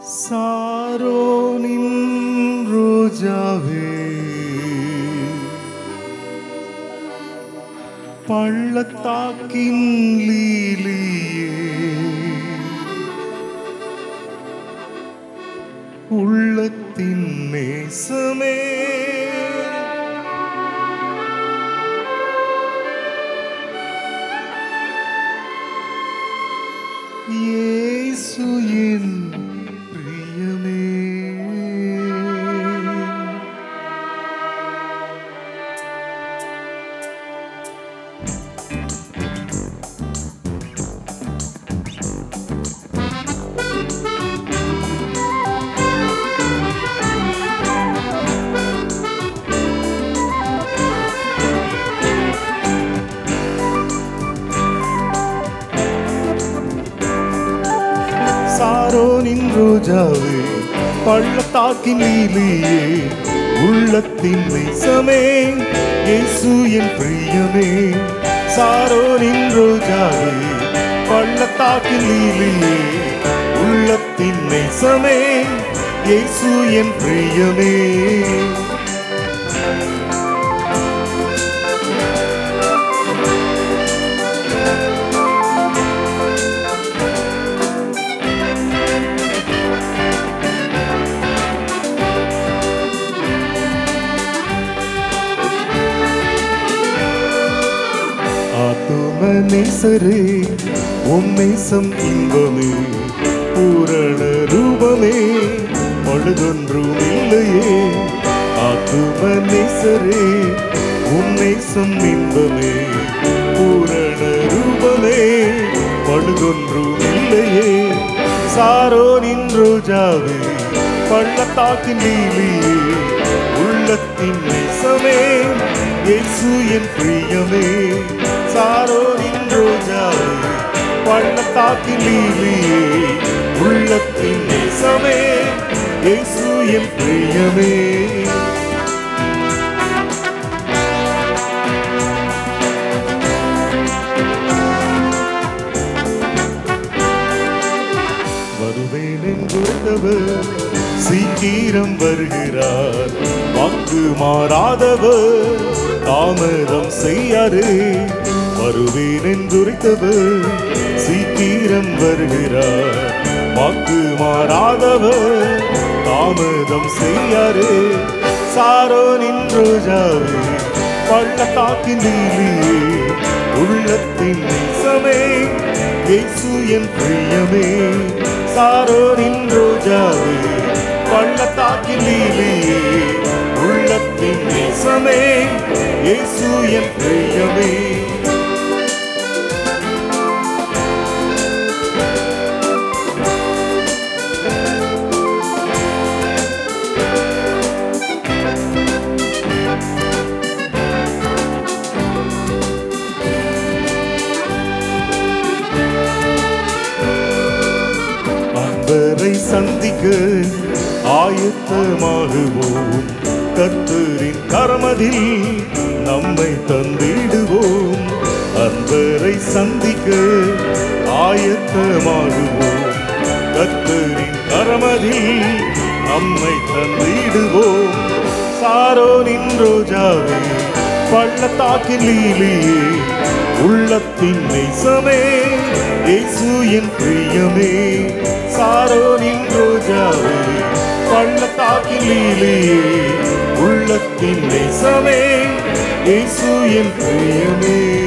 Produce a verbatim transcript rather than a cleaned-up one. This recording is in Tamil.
சாரோனின் ரோஜாவே பள்ளத்தாக்கின் லீலியே உள்ளத்தின் நேசமே இயேசு என் பிரியமே சாரோனின் ரோஜாவே பள்ளத்தாக்கின் லீலியே உள்ளத்தின் நேசமே இயேசு என் பிரியமே சாரோனின் ரோஜாவே பள்ளத்தாக்கின் லீலியே உள்ளத்தின் நேசமே இயேசு என் பிரியமே நேசரே உம் நேசம் இன்பமே பூரண ரூபமே பழுதொன்றும் இல்லையே ஆத்தும நேசரே உம் நேசம் இன்பமே பூரண ரூபமே பழுதொன்றும் இல்லையே சாரோனின் ரோஜாவே பள்ளத்தாக்கின் லீலியே உள்ளத்தின் நேசமே இயேசு என் பிரியமே சாரோனின் ரோஜாவே பள்ளத்தாக்கின் லீலியே உள்ளத்தின் நேசமே இயேசு என் பிரியமே வருவேன் என்றுரைத்தவர் சீக்கிரம் வருகிறார் வாக்கு மாறாதவர் தாமதம் செய்யாரே வருவேன் என்றுரைத்தவர் சீக்கிரம் வருகிறார் வாக்கு மாறாதவர் தாமதம் செய்யாரே சாரோனின் ரோஜாவே பள்ளத்தாக்கின் லீலியே உள்ளத்தின் நேசமே இயேசு என் பிரியமே சாரோனின் ரோஜாவே பள்ளத்தாக்கின் லீலியே உள்ளத்தின் நேசமே இயேசு என் பிரியமே அன்பரை சந்திக்க ஆயத்தமாகுவோம் கர்த்தரின் கரமதில் நம்மை தந்திடுவோம் அன்பரை சந்திக்க ஆயத்தமாகுவோம் கர்த்தரின் கரமதில் நம்மை தந்திடுவோம் சாரோனின் ரோஜாவே பள்ளத்தாக்கின் லீலியே உள்ளத்தின் நேசமே இயேசு என் பிரியமே சாரோனின் ரோஜாவே பள்ளத்தாக்கின் லீலியே உள்ளத்தின் நேசமே இயேசு என் பிரியமே